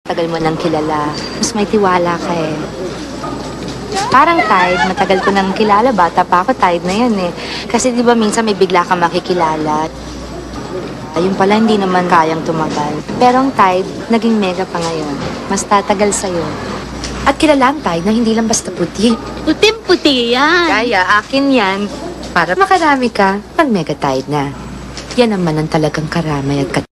tagal mo nang kilala, mas may tiwala ka eh. Parang Tide, matagal ko nang kilala. Bata pa ako, Tide na yan eh. Kasi di ba minsan may bigla kang makikilala. Ayun pala, hindi naman kayang tumagal. Pero ang Tide, naging mega pa ngayon. Mas tatagal sa'yo. At kilala ang Tide na hindi lang basta puti. Puting-puti yan. Kaya, akin yan. Para makarami ka, pag mega Tide na. Yan naman ang talagang karamay at